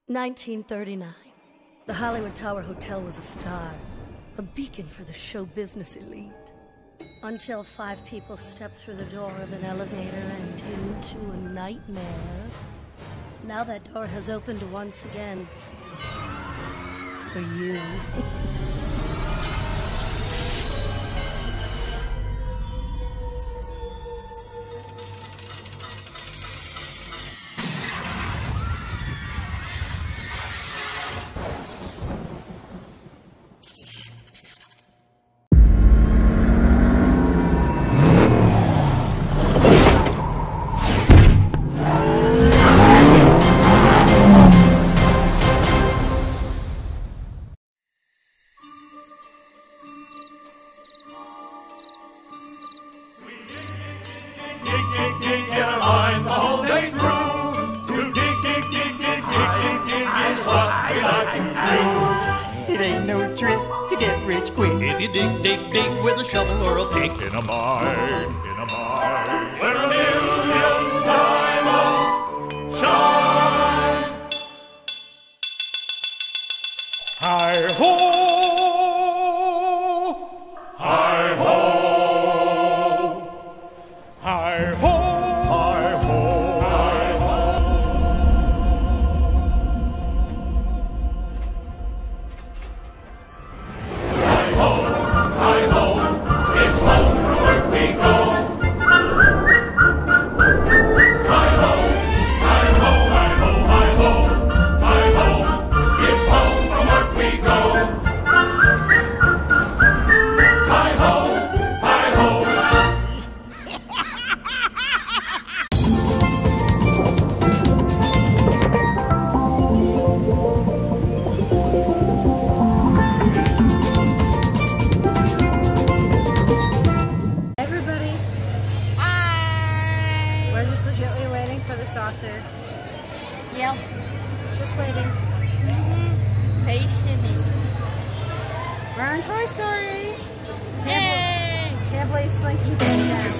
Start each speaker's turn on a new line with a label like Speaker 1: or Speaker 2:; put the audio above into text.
Speaker 1: 1939. The Hollywood Tower Hotel was a star, a beacon for the show business elite. Until 5 people stepped through the door of an elevator and into a nightmare. Now that door has opened once again. For you.
Speaker 2: Dig, get a line the whole day through. To dig, is what we like to do.
Speaker 3: It ain't no trick to get rich quick.
Speaker 2: If you dig with a shovel or a pick in a mine, where a million diamonds shine. Hi-ho! Hi-ho! Hi-ho! Hi-ho! Hi-ho! Hi-ho! Hi-ho! It's home from work we go. Hi-ho! Hi-ho! Hi-ho! Hi-ho! Hi-ho! It's home from work we go.
Speaker 4: We're just legitimately waiting for the saucer.
Speaker 5: Yep.
Speaker 4: Just waiting.
Speaker 5: Patiently.
Speaker 4: We're on Toy Story.
Speaker 5: Yay!
Speaker 4: Can't believe Slinky did that.